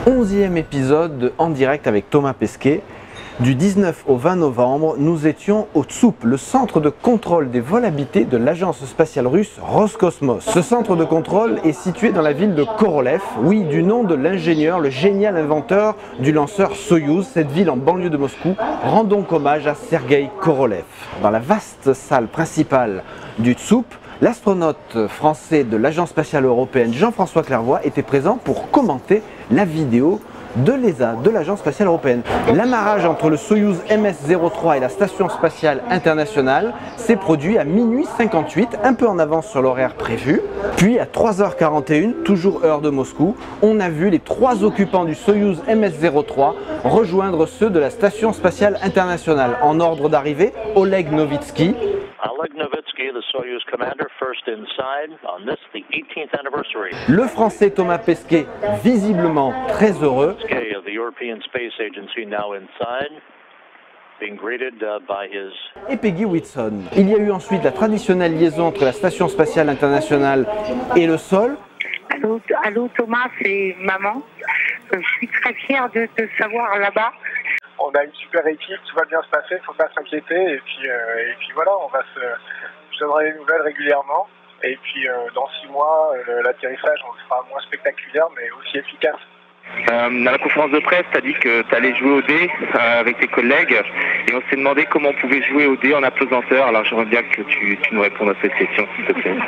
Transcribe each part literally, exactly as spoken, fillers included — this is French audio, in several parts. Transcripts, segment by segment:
onzième épisode en direct avec Thomas Pesquet. Du dix-neuf au vingt novembre, nous étions au Tsup, le centre de contrôle des vols habités de l'agence spatiale russe Roscosmos. Ce centre de contrôle est situé dans la ville de Korolev, oui, du nom de l'ingénieur, le génial inventeur du lanceur Soyouz. Cette ville en banlieue de Moscou rend donc hommage à Sergueï Korolev. Dans la vaste salle principale du Tsup, l'astronaute français de l'agence spatiale européenne Jean-François Clairvoy était présent pour commenter la vidéo de l'E S A, de l'Agence spatiale européenne. L'amarrage entre le Soyouz M S zéro trois et la Station spatiale internationale s'est produit à minuit cinquante-huit, un peu en avance sur l'horaire prévu. Puis à trois heures quarante et une, toujours heure de Moscou, on a vu les trois occupants du Soyouz M S zéro trois rejoindre ceux de la Station spatiale internationale. En ordre d'arrivée, Oleg Novitsky, Oleg Novitsky, the Soyuz commander, first inside on this, the eighteenth anniversary. Le français Thomas Pesquet, visiblement très heureux. Pesquet of the European Space Agency now inside, being greeted uh, by his... Et Peggy Whitson. Il y a eu ensuite la traditionnelle liaison entre la Station spatiale internationale et le sol. Allô, allô Thomas, c'est maman. Je suis très fière de te savoir là-bas. On a une super équipe, tout va bien se passer, il ne faut pas s'inquiéter. Et puis, euh, et puis voilà, on va se, je donnerai des nouvelles régulièrement. Et puis euh, dans six mois, euh, l'atterrissage on le fera moins spectaculaire, mais aussi efficace. Euh, dans la conférence de presse, tu as dit que tu allais jouer au dé euh, avec tes collègues. Et on s'est demandé comment on pouvait jouer au dé en apesanteur. Alors j'aimerais bien que tu, tu nous répondes à cette question, s'il te plaît.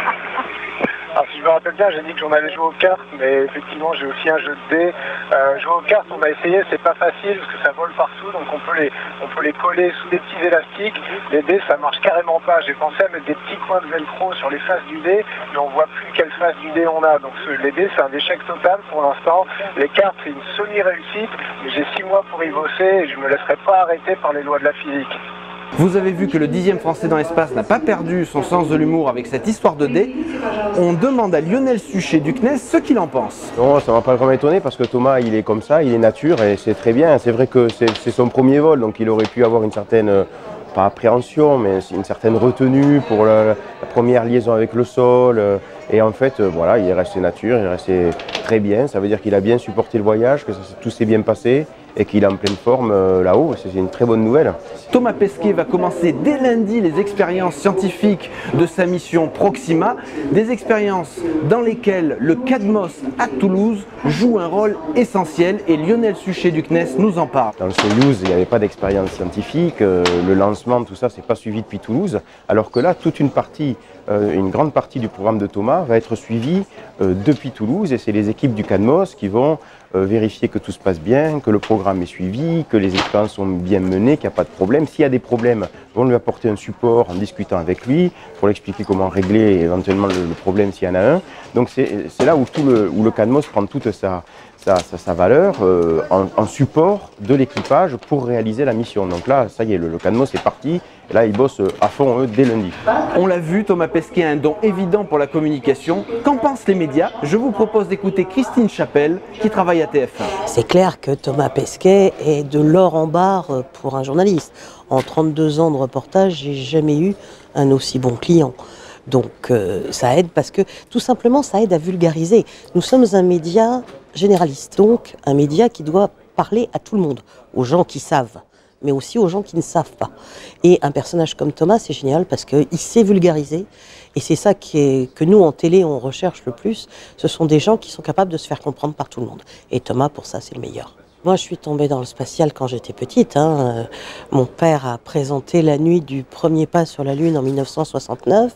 Alors si je me rappelle bien, j'ai dit que j'en allais jouer aux cartes, mais effectivement j'ai aussi un jeu de dés. Euh, jouer aux cartes, on a essayé, c'est pas facile parce que ça vole partout, donc on peut les, on peut les coller sous des petits élastiques. Les dés, ça marche carrément pas. J'ai pensé à mettre des petits coins de velcro sur les faces du dé, mais on voit plus quelle face du dé on a. Donc ce, les dés, c'est un échec total pour l'instant. Les cartes, c'est une semi-réussite, mais j'ai six mois pour y bosser et je me laisserai pas arrêter par les lois de la physique. Vous avez vu que le dixième Français dans l'espace n'a pas perdu son sens de l'humour avec cette histoire de dés. On demande à Lionel Suchet du C N E S ce qu'il en pense. Non, ça ne va pas vraiment étonner parce que Thomas, il est comme ça, il est nature et c'est très bien. C'est vrai que c'est son premier vol, donc il aurait pu avoir une certaine, pas appréhension, mais une certaine retenue pour la, la première liaison avec le sol. Et en fait, voilà, il est resté nature, il est resté très bien. Ça veut dire qu'il a bien supporté le voyage, que ça, tout s'est bien passé et qu'il est en pleine forme euh, là-haut. C'est une très bonne nouvelle. Thomas Pesquet va commencer dès lundi les expériences scientifiques de sa mission Proxima, des expériences dans lesquelles le CADMOS à Toulouse joue un rôle essentiel et Lionel Suchet du C N E S nous en parle. Dans le Soyouz, il n'y avait pas d'expérience scientifique, euh, le lancement, tout ça, c'est pas suivi depuis Toulouse, alors que là, toute une partie, euh, une grande partie du programme de Thomas va être suivie euh, depuis Toulouse et c'est les équipes du CADMOS qui vont euh, vérifier que tout se passe bien, que le programme est suivi, que les expériences sont bien menées, qu'il n'y a pas de problème. S'il y a des problèmes, on va lui apporter un support en discutant avec lui pour lui expliquer comment régler éventuellement le, le problème s'il y en a un. Donc c'est là où, tout le, où le CADMOS prend toute sa, sa, sa, sa valeur euh, en, en support de l'équipage pour réaliser la mission. Donc là, ça y est, le, le CADMOS est parti. Et là, ils bossent à fond, eux, dès lundi. On l'a vu, Thomas Pesquet a un don évident pour la communication. Qu'en pensent les médias? Je vous propose d'écouter Christine Chapelle, qui travaille à T F un. C'est clair que Thomas Pesquet est de l'or en barre pour un journaliste. En trente-deux ans de reportage, j'ai jamais eu un aussi bon client. Donc euh, ça aide parce que, tout simplement, ça aide à vulgariser. Nous sommes un média généraliste, donc un média qui doit parler à tout le monde, aux gens qui savent, mais aussi aux gens qui ne savent pas. Et un personnage comme Thomas, c'est génial parce qu'il sait vulgariser. Et c'est ça qui est, que nous, en télé, on recherche le plus. Ce sont des gens qui sont capables de se faire comprendre par tout le monde. Et Thomas, pour ça, c'est le meilleur. Moi, je suis tombée dans le spatial quand j'étais petite. Hein. Mon père a présenté la nuit du premier pas sur la Lune en mille neuf cent soixante-neuf.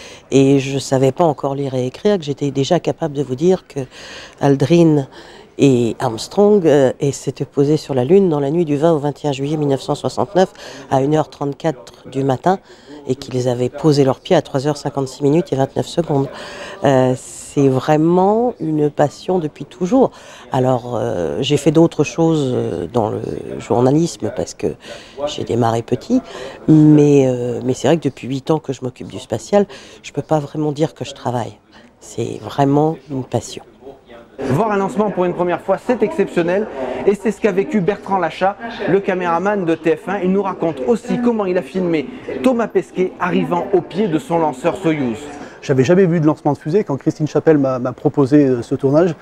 Et je ne savais pas encore lire et écrire, que j'étais déjà capable de vous dire que Aldrin et Armstrong euh, s'étaient posés sur la Lune dans la nuit du vingt au vingt et un juillet mille neuf cent soixante-neuf à une heure trente-quatre du matin et qu'ils avaient posé leurs pieds à trois heures cinquante-six minutes et vingt-neuf secondes. Euh, c'est vraiment une passion depuis toujours. Alors, euh, j'ai fait d'autres choses dans le journalisme parce que j'ai démarré petit, mais, euh, mais c'est vrai que depuis huit ans que je m'occupe du spatial, je ne peux pas vraiment dire que je travaille. C'est vraiment une passion. Voir un lancement pour une première fois, c'est exceptionnel et c'est ce qu'a vécu Bertrand Lachat, le caméraman de T F un. Il nous raconte aussi comment il a filmé Thomas Pesquet arrivant au pied de son lanceur Soyouz. J'avais jamais vu de lancement de fusée. Quand Christine Chapelle m'a proposé ce tournage,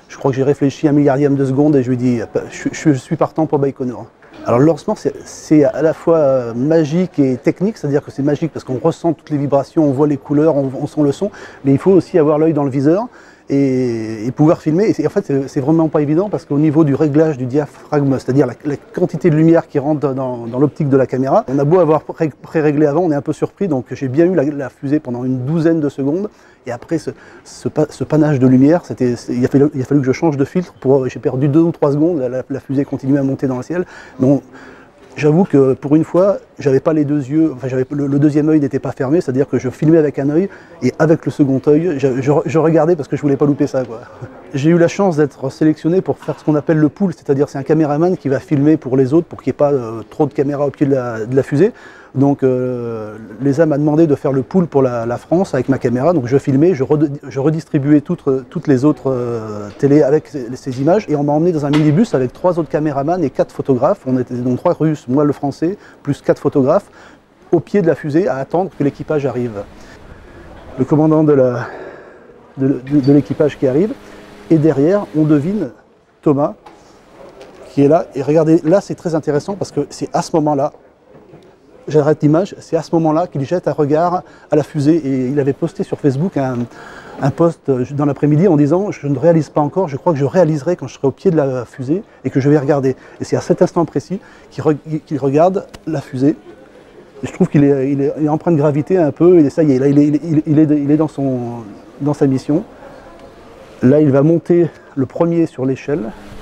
Je crois que j'ai réfléchi un milliardième de seconde et je lui ai dit je, je suis partant pour Baïkonour. Alors le lancement c'est à la fois magique et technique, c'est-à-dire que c'est magique parce qu'on ressent toutes les vibrations, on voit les couleurs, on, on sent le son, mais il faut aussi avoir l'œil dans le viseur et, et pouvoir filmer. Et en fait c'est vraiment pas évident parce qu'au niveau du réglage du diaphragme, c'est-à-dire la, la quantité de lumière qui rentre dans, dans l'optique de la caméra, on a beau avoir pré-réglé avant, on est un peu surpris, donc j'ai bien eu la, la fusée pendant une douzaine de secondes. Et après ce, ce, ce panache de lumière, c'était, il, a fallu, il a fallu que je change de filtre. Pour, j'ai perdu deux ou trois secondes, la, la fusée continuait à monter dans le ciel. Donc j'avoue que pour une fois, j'avais pas les deux yeux, enfin j'avais, le, le deuxième œil n'était pas fermé, c'est-à-dire que je filmais avec un œil et avec le second œil, je, je, je regardais parce que je voulais pas louper ça, quoi. J'ai eu la chance d'être sélectionné pour faire ce qu'on appelle le pool, c'est-à-dire c'est un caméraman qui va filmer pour les autres pour qu'il n'y ait pas euh, trop de caméras au pied de la, de la fusée. Donc euh, l'E S A m'a demandé de faire le pool pour la, la France avec ma caméra, donc je filmais, je, re, je redistribuais toutes, toutes les autres euh, télés avec ces, ces images et on m'a emmené dans un minibus avec trois autres caméramans et quatre photographes. On était donc trois Russes, moi le Français, plus quatre photographes, au pied de la fusée à attendre que l'équipage arrive. Le commandant de, la, de, de, de l'équipage qui arrive et derrière on devine Thomas qui est là et regardez, là c'est très intéressant parce que c'est à ce moment-là, j'arrête l'image, c'est à ce moment-là qu'il jette un regard à la fusée et il avait posté sur Facebook un, un post dans l'après-midi en disant « Je ne réalise pas encore, je crois que je réaliserai quand je serai au pied de la fusée et que je vais regarder ». Et c'est à cet instant précis qu'il re, qu'il regarde la fusée et je trouve qu'il est, il est, il est empreint de gravité un peu et ça y est, là il est, il, il est, il est dans, son, dans sa mission. Là il va monter le premier sur l'échelle.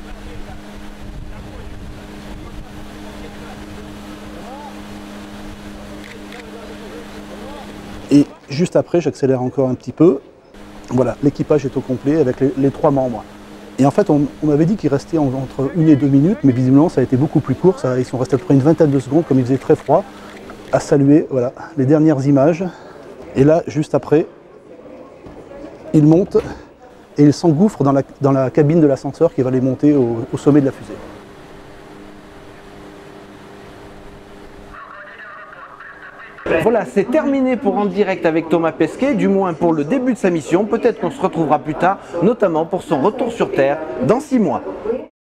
Et juste après, j'accélère encore un petit peu. Voilà, l'équipage est au complet avec les, les trois membres. Et en fait, on, on m'avait dit qu'il restait en, entre une et deux minutes, mais visiblement, ça a été beaucoup plus court. Ça, ils sont restés à peu près une vingtaine de secondes, comme il faisait très froid, à saluer. Voilà, les dernières images. Et là, juste après, il monte et il s'engouffre dans la, dans la cabine de l'ascenseur qui va les monter au, au sommet de la fusée. Voilà, c'est terminé pour En Direct avec Thomas Pesquet, du moins pour le début de sa mission. Peut-être qu'on se retrouvera plus tard, notamment pour son retour sur Terre dans six mois.